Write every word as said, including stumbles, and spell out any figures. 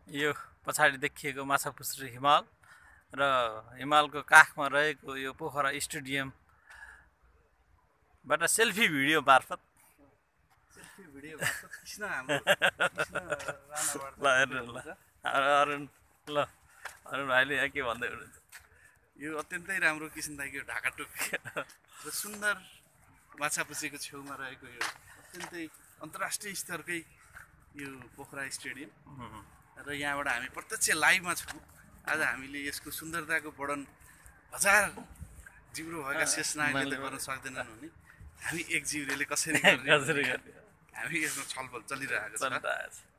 यो पछाडि देखिएको माछापुच्छ्रे हिमाल र हिमालको काखमा रहेको यो पोखरा स्टेडियमबाट सेल्फी भिडियो मार्फत सेल्फी भिडियो मार्फत कृष्ण हाम्रो कृष्ण ल हेर्नु ल अरुण ल अरुण भाइले यहाँ के भन्दै हुनुहुन्छ? यो अत्यन्तै राम्रो किसिम दाइको ढाका टोपी र सुन्दर माछापुच्छ्रेको छेउमा रहेको यो अत्यन्तै अन्तर्राष्ट्रिय स्तरकै यो पोखरा स्टेडियम र यहाँबाट हामी प्रत्यक्ष लाइभमा छौँ। आज हामीले यसको सुन्दरताको वर्णन हजार जिब्रो भएका शेषनागले त गर्न सक्दैनन् भने हामी एक जिब्रोले कसरी गर्ने कसरी गर्ने हामी यसमा छलफल चलिरहेको छ।